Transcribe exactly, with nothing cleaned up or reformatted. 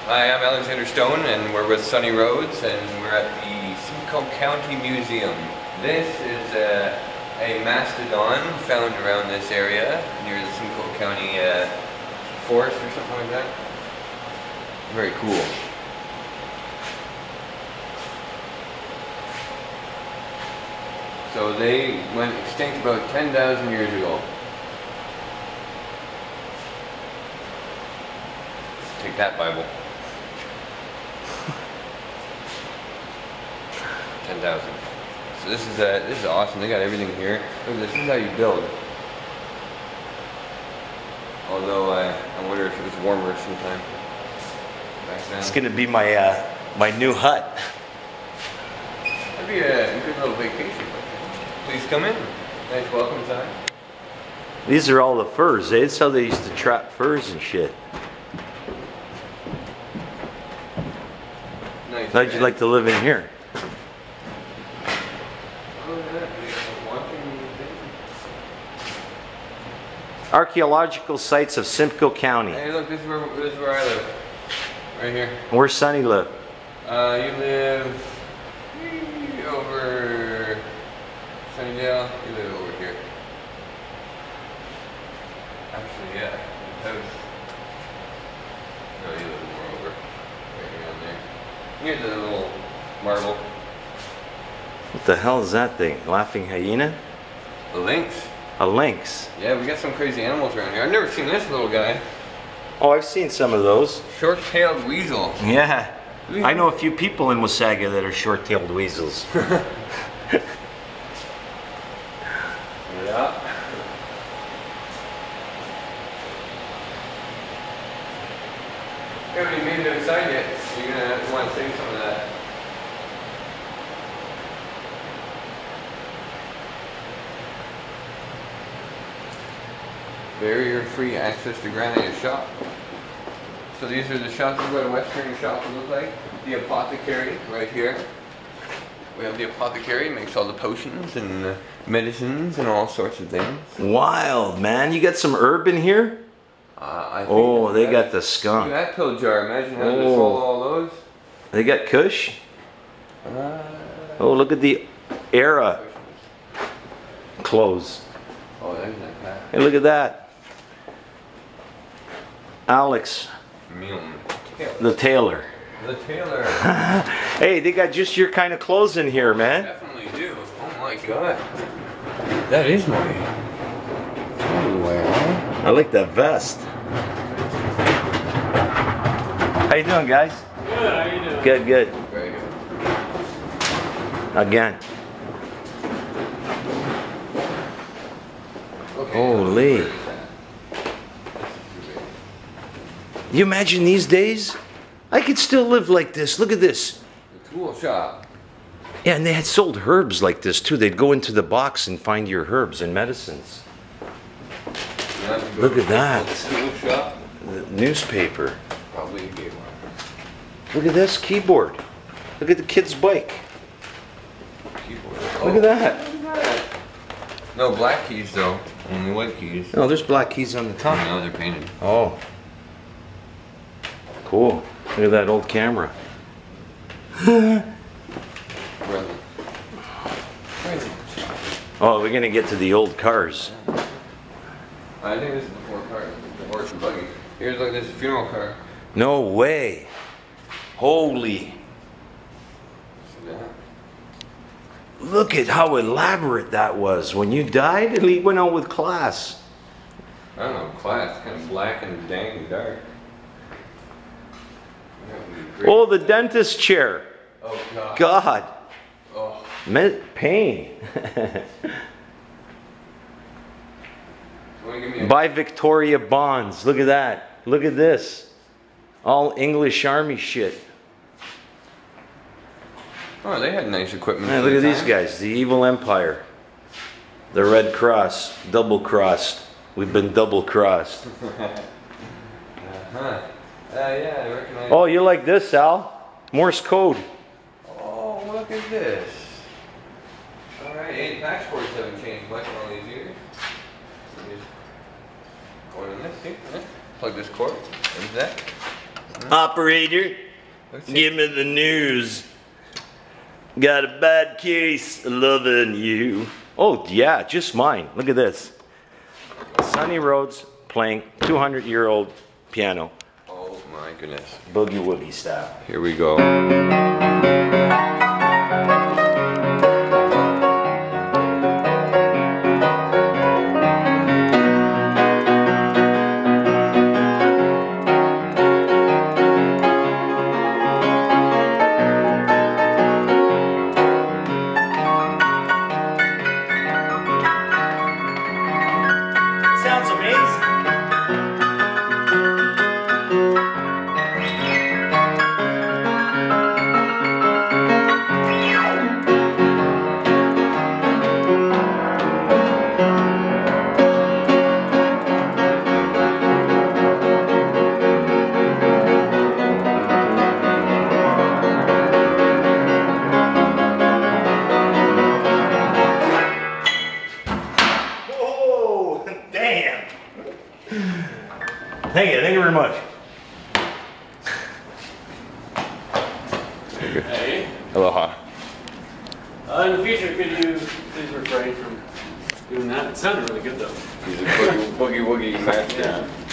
Hi, I'm Alexander Stone, and we're with Sunny Rhoades, and we're at the Simcoe County Museum. This is a, a mastodon found around this area near the Simcoe County uh, forest or something like that. Very cool. So they went extinct about ten thousand years ago. Take that, Bible. ten thousand. So this is uh, this is awesome. They got everything here. Look at this. This is how you build. Although uh, I wonder if it was warmer sometime back then. It's gonna be my uh, my new hut. That'd be a, a good little vacation. Please come in. Nice welcome sign. These are all the furs. Eh? That's how they used to trap furs and shit. Nice. How'd you like to live in here? Archaeological sites of Simcoe County. Hey, look, this is where this is where I live. Right here. Where's Sonny live? Uh, you live over Sunnydale. You live over here. Actually, yeah. House. No, you live more over. Right around there. Near the little marble. What the hell is that thing? Laughing hyena? The lynx. A lynx. Yeah, we got some crazy animals around here. I've never seen this little guy. Oh, I've seen some of those. Short-tailed weasel. Yeah. I know a few people in Wasaga that are short-tailed weasels. Yeah. You haven't even made it outside yet. You're gonna want to save some of that. Barrier-free access to Granite shop. So these are the shops. This is what a Western shop would look like. The apothecary right here. We have the apothecary, makes all the potions and uh, medicines and all sorts of things. Wild, man. You got some herb in here? Uh, I think Oh, they that, got the look skunk. at that pill jar. Imagine having to Oh. swallow all those. They got Kush? Uh, Oh, look at the era clothes. oh, there's that cat. Hey, look at that. Alex, Milne. the tailor. The tailor. Hey, they got just your kind of clothes in here, man. Definitely do. Oh my god. That is my underwear, huh? I like that vest. How you doing, guys? Good, how you doing? Good, good. Very good. Again. Okay, Holy. where is that? You imagine these days? I could still live like this. Look at this. The tool shop. Yeah, and they had sold herbs like this too. They'd go into the box and find your herbs and medicines. You have to go Look to at that. the tool shop. The newspaper. Probably a gay one. Look at this keyboard. Look at the kid's bike. Keyboard. Look at that. Look at that. No black keys though. Only white keys. Oh, there's black keys on the top. No, they're painted. Oh. Cool. Look at that old camera. Brother. Oh, we're gonna get to the old cars. I think this is the four car, the horse and buggy. Here's like this funeral car. No way. Holy. Yeah. Look at how elaborate that was. When you died, he went out with class. I don't know, class, kind of black and dang and dark. Oh, the dentist chair. Oh god. God. Oh. Me- Pain. Wanna give me a By Victoria Bonds. Look at that. Look at this. All English Army shit. Oh, they had nice equipment. Hey, for look the at these time. guys. The Evil Empire. The Red Cross. Double crossed. We've been double crossed. Uh-huh. Uh, yeah, I recognize. Oh, you like this, Al? Morse code. Oh, look at this. Alright, eight patch cords haven't changed much in all these years. Going in this, see? Yeah. Plug this cord. There's that. Operator, Let's see. give me the news. Got a bad case of loving you. Oh yeah, just mine. Look at this. Sonny Rhoades playing two hundred year old piano. Oh my goodness. Boogie woogie style. Here we go. Sounds amazing. Whoa, damn. Thank you, thank you very much. Hey. Aloha. Uh, in the future, could you please refrain from doing that? It sounded really good though. He's a boogie, boogie woogie master. Yeah.